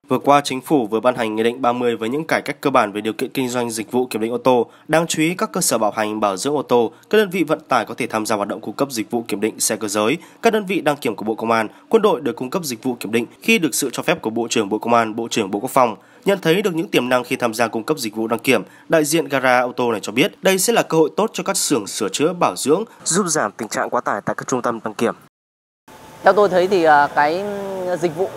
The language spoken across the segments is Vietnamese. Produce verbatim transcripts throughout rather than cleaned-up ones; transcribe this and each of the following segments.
Vừa qua, Chính phủ vừa ban hành Nghị định ba mươi với những cải cách cơ bản về điều kiện kinh doanh dịch vụ kiểm định ô tô. Đáng chú ý, các cơ sở bảo hành bảo dưỡng ô tô, các đơn vị vận tải có thể tham gia hoạt động cung cấp dịch vụ kiểm định xe cơ giới. Các đơn vị đăng kiểm của Bộ Công an, Quân đội được cung cấp dịch vụ kiểm định khi được sự cho phép của Bộ trưởng Bộ Công an, Bộ trưởng Bộ Quốc phòng. Nhận thấy được những tiềm năng khi tham gia cung cấp dịch vụ đăng kiểm, đại diện gara ô tô này cho biết đây sẽ là cơ hội tốt cho các xưởng sửa chữa bảo dưỡng, giúp giảm tình trạng quá tải tại các trung tâm đăng kiểm. Theo tôi thấy thì cái dịch vụ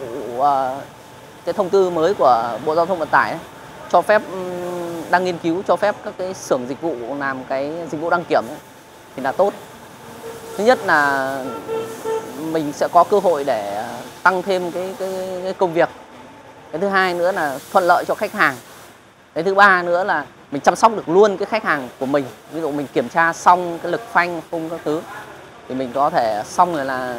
cái thông tư mới của Bộ Giao thông Vận tải ấy, cho phép đang nghiên cứu cho phép các cái xưởng dịch vụ làm cái dịch vụ đăng kiểm ấy, thì là tốt. Thứ nhất là mình sẽ có cơ hội để tăng thêm cái, cái, cái công việc. Cái thứ hai nữa là thuận lợi cho khách hàng. Cái thứ ba nữa là mình chăm sóc được luôn cái khách hàng của mình. Ví dụ mình kiểm tra xong cái lực phanh khung các thứ thì mình có thể xong rồi là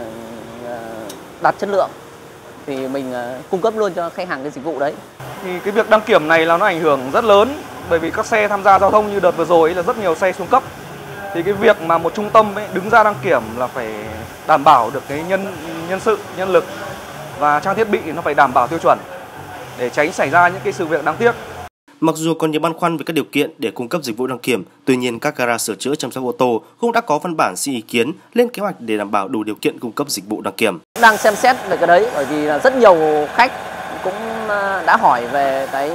đạt chất lượng thì mình cung cấp luôn cho khách hàng cái dịch vụ đấy. Thì cái việc đăng kiểm này là nó ảnh hưởng rất lớn, bởi vì các xe tham gia giao thông như đợt vừa rồi ấy là rất nhiều xe xuống cấp. Thì cái việc mà một trung tâm ấy đứng ra đăng kiểm là phải đảm bảo được cái nhân nhân sự, nhân lực và trang thiết bị nó phải đảm bảo tiêu chuẩn để tránh xảy ra những cái sự việc đáng tiếc. Mặc dù còn nhiều băn khoăn về các điều kiện để cung cấp dịch vụ đăng kiểm, tuy nhiên các gara sửa chữa chăm sóc ô tô cũng đã có văn bản xin ý kiến lên kế hoạch để đảm bảo đủ điều kiện cung cấp dịch vụ đăng kiểm. Đang xem xét về cái đấy, bởi vì là rất nhiều khách cũng đã hỏi về cái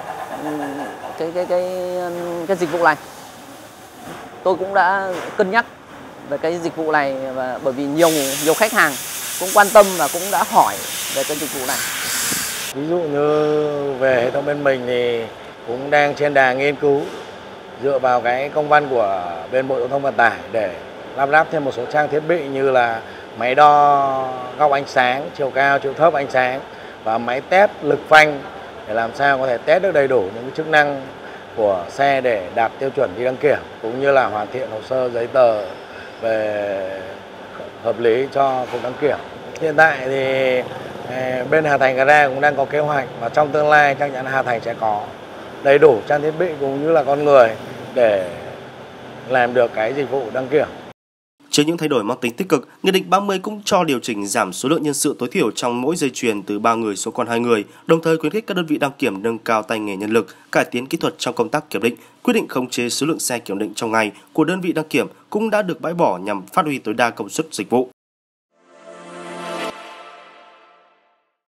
cái cái cái cái dịch vụ này. Tôi cũng đã cân nhắc về cái dịch vụ này, và bởi vì nhiều nhiều khách hàng cũng quan tâm và cũng đã hỏi về cái dịch vụ này. Ví dụ như về hệ thống bên mình thì cũng đang trên đà nghiên cứu dựa vào cái công văn của bên Bộ Giao thông Vận tải để lắp ráp thêm một số trang thiết bị như là máy đo góc ánh sáng, chiều cao, chiều thấp ánh sáng và máy test lực phanh để làm sao có thể test được đầy đủ những cái chức năng của xe để đạt tiêu chuẩn đi đăng kiểm, cũng như là hoàn thiện hồ sơ giấy tờ về hợp lý cho cục đăng kiểm. Hiện tại thì bên Hà Thành Gara cũng đang có kế hoạch và trong tương lai chắc chắn Hà Thành sẽ có đầy đủ trang thiết bị cũng như là con người để làm được cái dịch vụ đăng kiểm. Trước những thay đổi mang tính tích cực, Nghị định ba mươi cũng cho điều chỉnh giảm số lượng nhân sự tối thiểu trong mỗi dây chuyền từ ba người xuống còn hai người, đồng thời khuyến khích các đơn vị đăng kiểm nâng cao tay nghề nhân lực, cải tiến kỹ thuật trong công tác kiểm định. Quyết định khống chế số lượng xe kiểm định trong ngày của đơn vị đăng kiểm cũng đã được bãi bỏ nhằm phát huy tối đa công suất dịch vụ.